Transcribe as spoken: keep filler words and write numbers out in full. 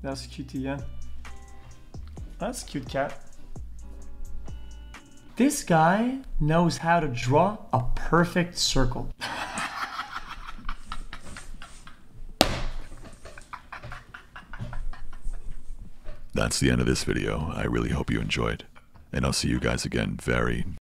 That's Q T, yeah. That's a cute cat. This guy knows how to draw a perfect circle. That's the end of this video. I really hope you enjoyed. And I'll see you guys again very,